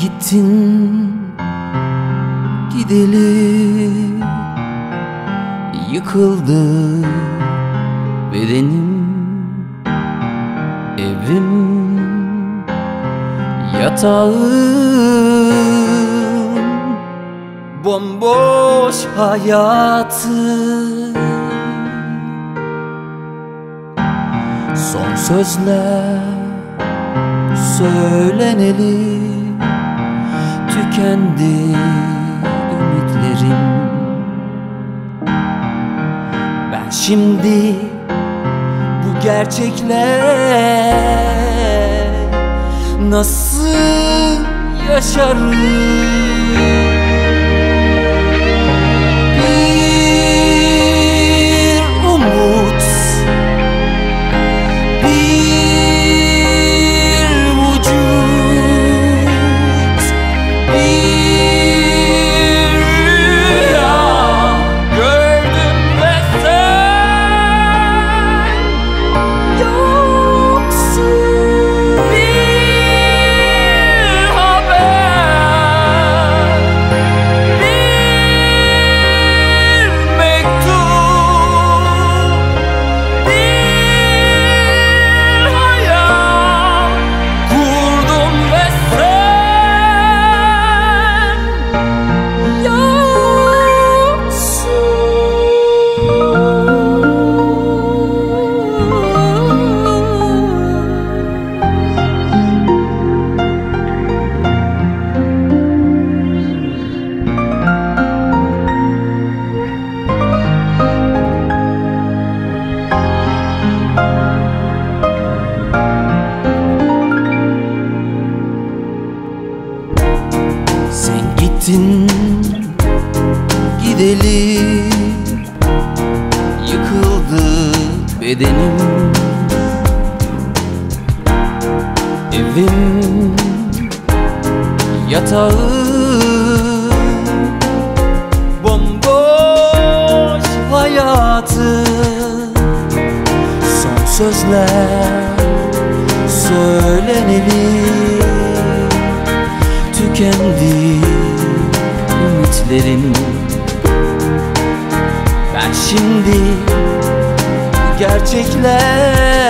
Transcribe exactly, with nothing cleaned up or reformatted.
gittin gideli, yıkıldı bedenim, evim, yatağım, bomboş hayatım. Son sözler söyleneli, tükendi ümitlerim. Ben şimdi bu gerçekle nasıl yaşarım? Bir umut, bir vücut, bir rüya gördüm ve sen yoksun. Bir haber, bir mektup, bir hayal kurdum ve sen Sen gittin gideli, yıkıldı bedenim, evim, yatağım, bomboş hayatım. Son sözler söyleneli, tükendi ümitlerim. Ben şimdi bu gerçekler